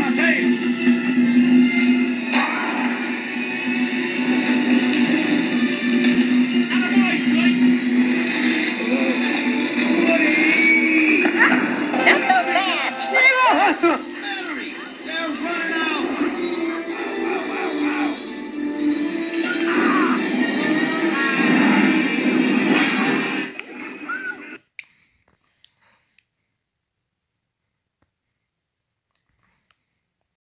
my tail. Attaboy, Slick. Woody! Not so fast.